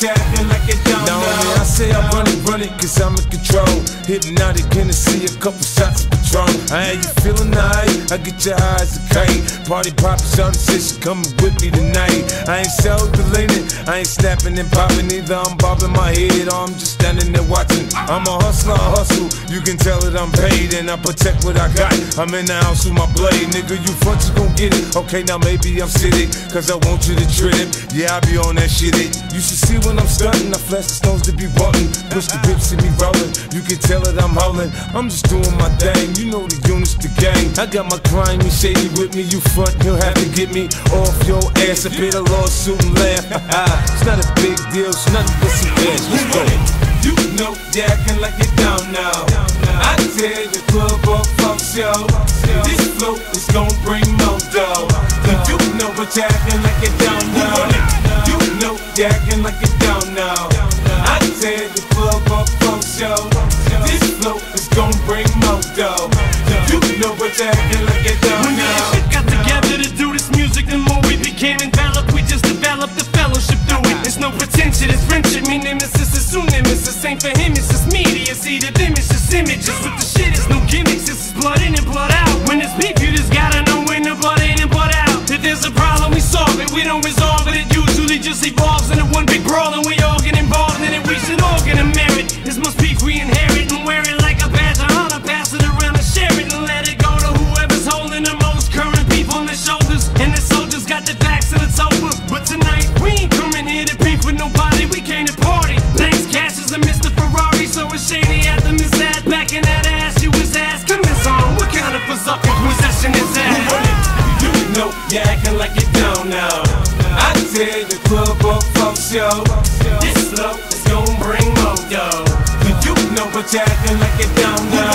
you acting like you don't know. I say I run it, cause I'm in control. Hypnotic, Hennessy, a couple shots of Patron. I ain't you feeling nice, I get your eyes a kite. Party poppin', shawty said she coming with me tonight. I ain't self-deleting, I ain't snapping and popping either. I'm bobbing my head or I'm just standing there watching. I'm a hustler, I hustle, you can tell that I'm paid. And I protect what I got, I'm in the house with my blade. Nigga, you front, you gon' get it. Okay, now maybe I'm sitting, cause I want you to trip. Yeah, I be on that shit. You should see when I'm stunting, I flash the stones to be button. Push the whip, see me rolling, you can tell that I'm holding. I'm just doing my thing, you know the units, the gang. I got my crime and shady with me, you front, he'll have to get me off your ass. I pay the lawsuit and laugh. It's not a big deal, it's nothing but some cash. Let's go. You know you acting like you don't know. I tell the club up folks, yo, this flow is gon' bring more dough. You know what you acting like you don't know. You know you acting like you don't know. I tell the club up folks, yo, this flow is gon' bring more dough. You know what you acting like you don't know. When we got together to do this music, the more we became enveloped, we just developed the fellowship through it. There's no pretension, it's friendship, me nemesis is soon nemesis. Ain't for him, it's just media, see the them, it's just images. With the shit, it's no gimmicks, this is blood in and blood out. When it's beef, you just gotta know when the blood in and blood out. If there's a problem, we solve it, we don't resolve it. It usually just evolves into one big brawl, and we all get involved in it. We should all get a merit. This must beef we inherit and wear it like a badge of honor. Pass it around and share it and let it go to whoever's holding the most current beef on their shoulders. And the soldiers got their backs and it's over. But tonight we ain't coming here to beef with nobody. We came to party. Thanks, Cash is a Mr. Ferrari, so it's shady at them is that. Back in that ass, you was asking this on. What kind of berserker possession is that? You know you acting like you don't know. I tell the club up folks, yo, this flow is gon' bring more dough. You know what you acting like you don't know.